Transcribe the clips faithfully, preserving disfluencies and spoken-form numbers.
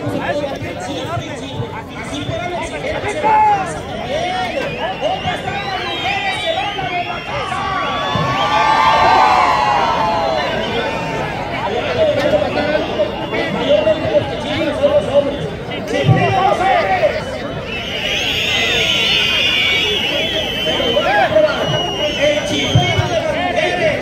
Así fueron exigentes en la casa también. ¿Dónde están las mujeres que mandan en la casa? Yo no digo que chicos son los hombres. ¡Chiflidos los hombres! Se los voy a probar. El chiflido de las mujeres.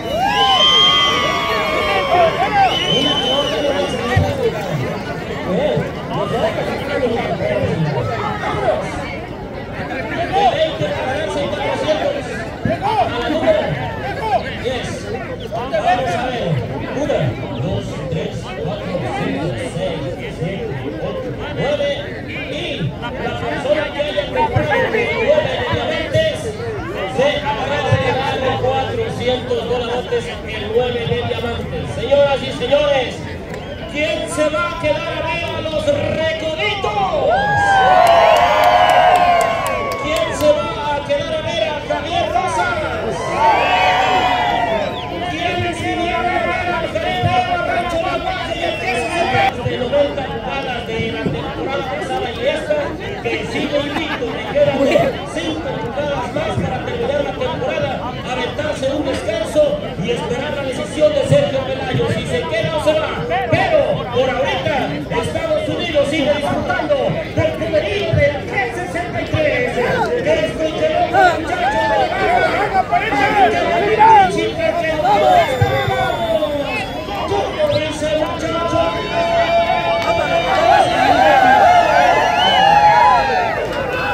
veinte para ganarse cuatrocientos. A la número diez. Vamos a ver. uno, dos, tres, cuatro, cinco, seis, siete, ocho, nueve. Y la persona que haya comprado nueve diamantes se acaba de ganar cuatrocientos dólares en nueve de diamantes. Señoras y señores, ¿quién se va a quedar a ver a los recoditos? ¿Quién se va a quedar a ver a Javier Rosas? ¿Quién se va a ver al Jaripeo Rancho La Paz y el queso de noventa jugadas de la temporada pasada y esta, que sigue invicto, le quedan cinco jugadas más para terminar la temporada, aventarse un descanso y esperar la decisión de Sergio Pelayo, si se queda o se va. Pero por ahorita Estados Unidos sigue disfrutando del poderío del tres sesenta y tres. Desde que los muchachos de la chica que no estamos. ¿Cómo dice el muchacho?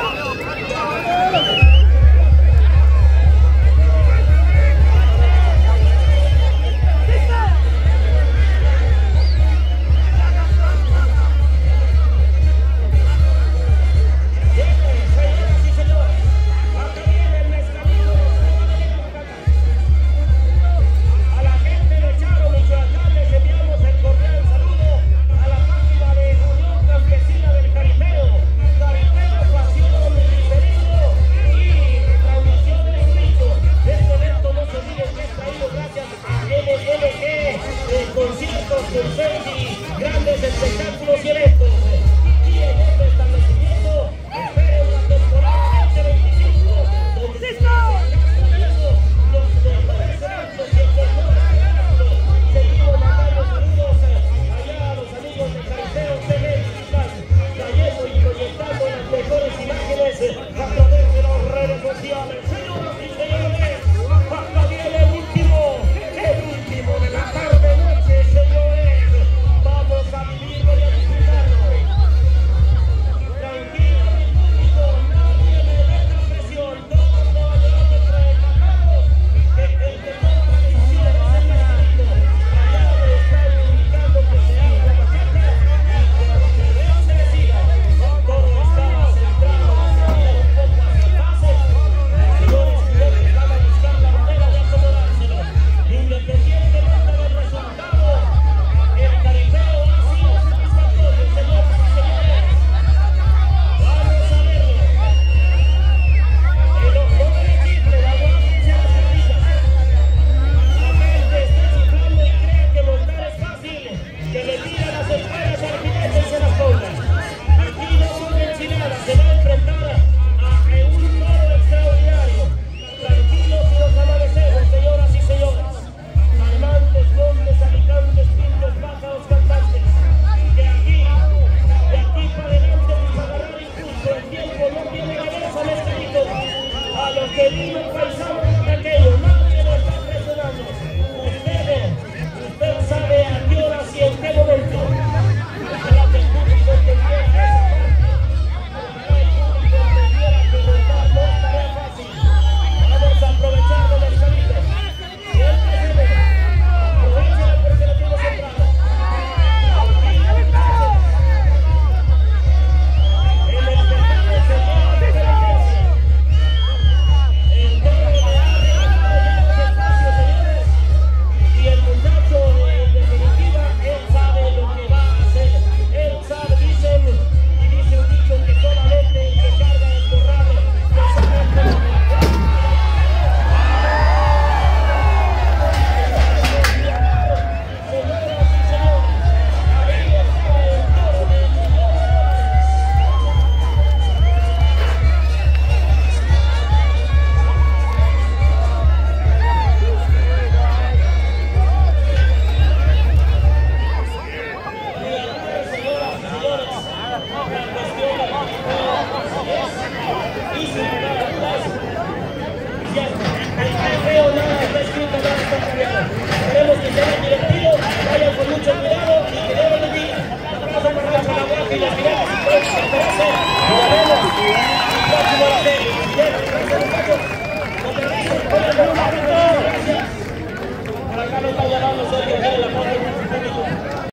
que las miradas y todos se esperan. Nos vemos. Próximo a la serie.